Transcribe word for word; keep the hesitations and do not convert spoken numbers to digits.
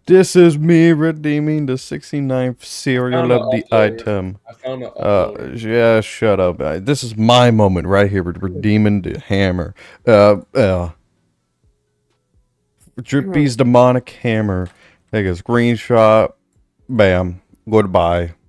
This is me redeeming the sixty-ninth serial of the item. I found an Uh, uploader. yeah, shut up. Uh, This is my moment right here with redeeming the hammer. Uh, uh. Drippy's demonic hammer. Take a screenshot. Bam. Goodbye.